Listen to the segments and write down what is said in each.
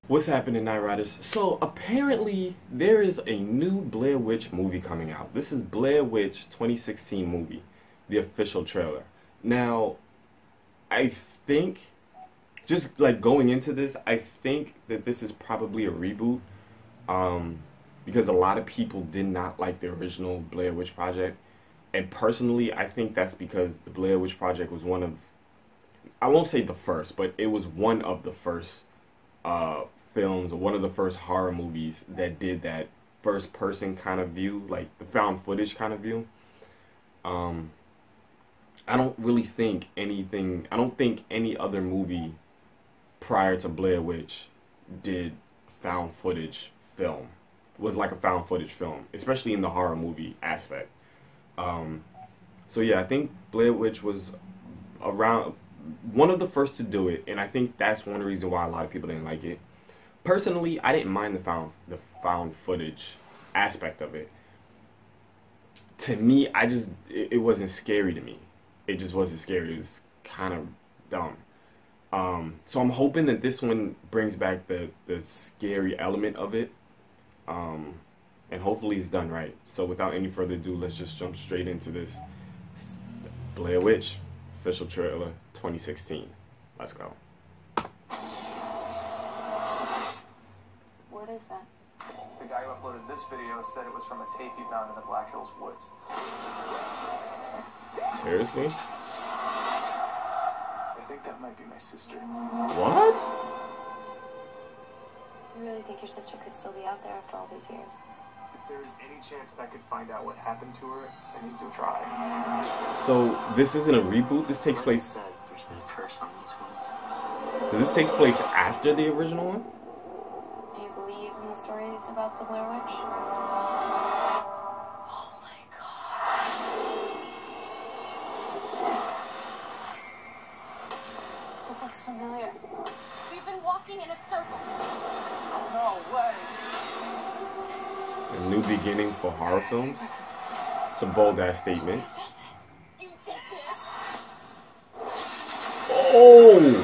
What's happening, Night Riders? So apparently there is a new Blair Witch movie coming out. This is Blair Witch 2016 movie, the official trailer. Now, I think, just like going into this, I think that this is probably a reboot, because a lot of people did not like the original Blair Witch Project. And personally, I think that's because the Blair Witch Project was one of, I won't say the first, but it was one of the first films, or one of the first horror movies that did that first person kind of view, like the found footage kind of view. I don't really think anything, I don't think any other movie prior to Blair Witch did found footage film, was like a found footage film, especially in the horror movie aspect. So yeah, I think Blair Witch was around one of the first to do it, and I think that's one reason why a lot of people didn't like it. Personally, I didn't mind the found footage aspect of it. To me, it wasn't scary to me. It just wasn't scary. It was kind of dumb. So I'm hoping that this one brings back the scary element of it. And hopefully it's done right. So without any further ado, let's just jump straight into this Blair Witch official trailer 2016. Let's go. What is that? The guy who uploaded this video said it was from a tape he found in the Black Hills woods. Seriously? I think that might be my sister. What? You really think your sister could still be out there after all these years? If there's any chance that I could find out what happened to her, I need to try. So this isn't a reboot? This takes place... Said there's been a curse on these woods. Does this take place after the original one? Do you believe in the stories about the Blair Witch? Oh my god. This looks familiar. We've been walking in a circle. No way! A new beginning for horror films? It's a bold-ass statement. You did this! Oh!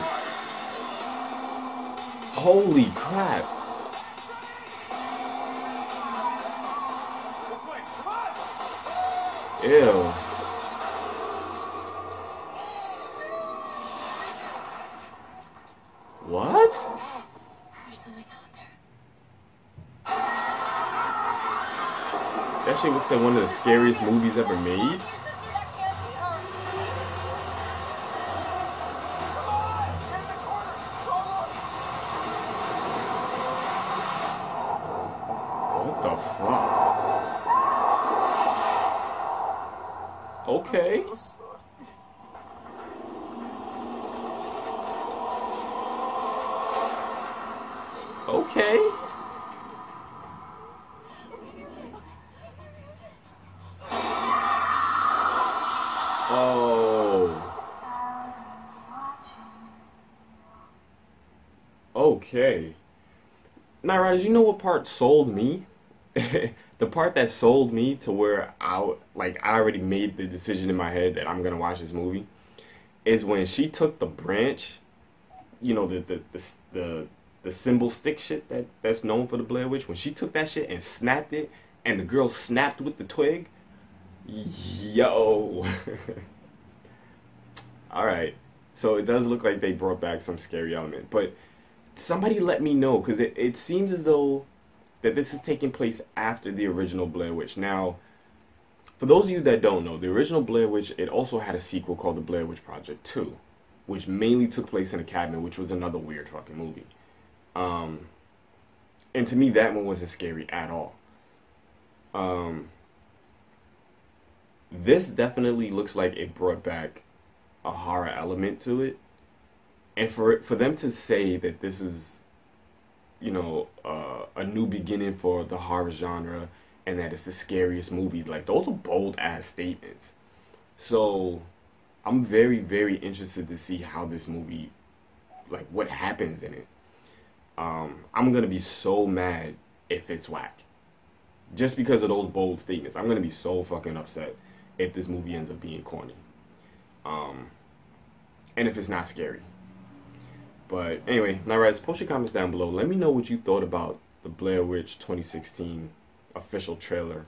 Holy crap! Ew. What? There's something out there. That shit was in one of the scariest movies ever made. What the fuck? Okay. Okay. Oh. Okay. Now, Riders, you know what part sold me? The part that sold me to where I already made the decision in my head that I'm gonna watch this movie is when she took the branch, you know, the symbol stick shit that's known for the Blair Witch. When she took that shit and snapped it, and the girl snapped with the twig. Yo. Alright. So it does look like they brought back some scary element. But somebody let me know, because it seems as though that this is taking place after the original Blair Witch. Now, for those of you that don't know, the original Blair Witch, it also had a sequel called the Blair Witch Project 2, which mainly took place in a cabin, which was another weird fucking movie. And to me, that one wasn't scary at all. This definitely looks like it brought back a horror element to it. And for them to say that this is, you know, a new beginning for the horror genre, and that it's the scariest movie, like, those are bold-ass statements. So, I'm very, very interested to see how this movie, like, what happens in it. I'm gonna be so mad if it's whack. Just because of those bold statements. I'm gonna be so fucking upset if this movie ends up being corny. And if it's not scary. But anyway, Nightrise, post your comments down below. Let me know what you thought about the Blair Witch 2016 official trailer.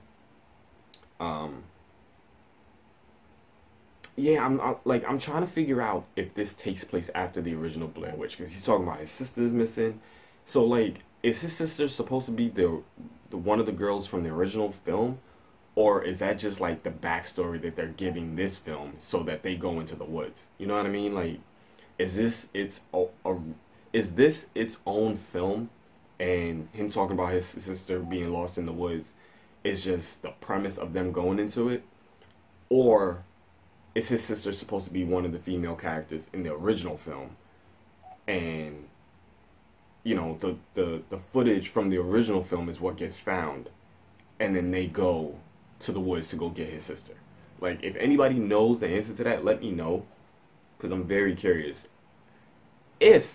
Yeah, I'm trying to figure out if this takes place after the original Blair Witch, because he's talking about his sister is missing. So like, is his sister supposed to be the one of the girls from the original film, or is that just like the backstory that they're giving this film so that they go into the woods? You know what I mean? Like, is this is this its own film, and him talking about his sister being lost in the woods is just the premise of them going into it, or is his sister supposed to be one of the female characters in the original film, and you know the footage from the original film is what gets found, and then they go to the woods to go get his sister? Like, if anybody knows the answer to that, let me know, because I'm very curious. If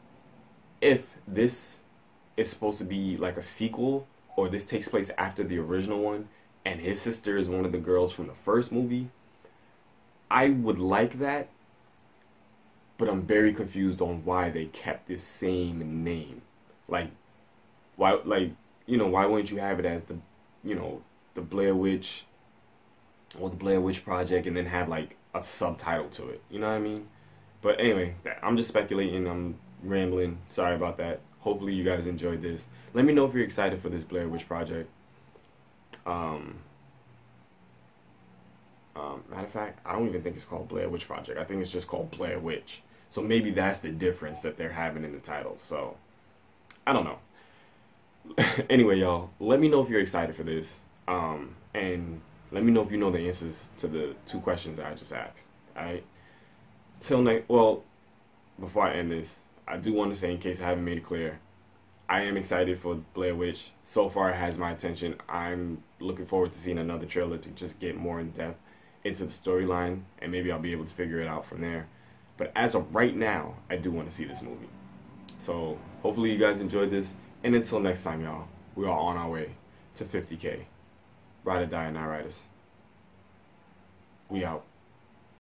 this is supposed to be like a sequel, or this takes place after the original one, and his sister is one of the girls from the first movie, I would like that, but I'm very confused on why they kept this same name. Like, why, like, you know, why wouldn't you have it as the, you know, the Blair Witch, or the Blair Witch Project, and then have like a subtitle to it? You know what I mean? But anyway, I'm just speculating. I'm rambling. Sorry about that. Hopefully you guys enjoyed this. Let me know if you're excited for this Blair Witch Project. Matter of fact, I don't even think it's called Blair Witch Project. I think it's just called Blair Witch. So maybe that's the difference that they're having in the title. So, I don't know. Anyway, y'all, let me know if you're excited for this. And let me know if you know the answers to the 2 questions that I just asked. Alright? Till next, well, before I end this, I do want to say, in case I haven't made it clear, I am excited for Blair Witch. So far, it has my attention. I'm looking forward to seeing another trailer to just get more in depth into the storyline, and maybe I'll be able to figure it out from there. But as of right now, I do want to see this movie. So hopefully you guys enjoyed this, and until next time, y'all, we are on our way to 50K. Ride or die, Nightriders. We out.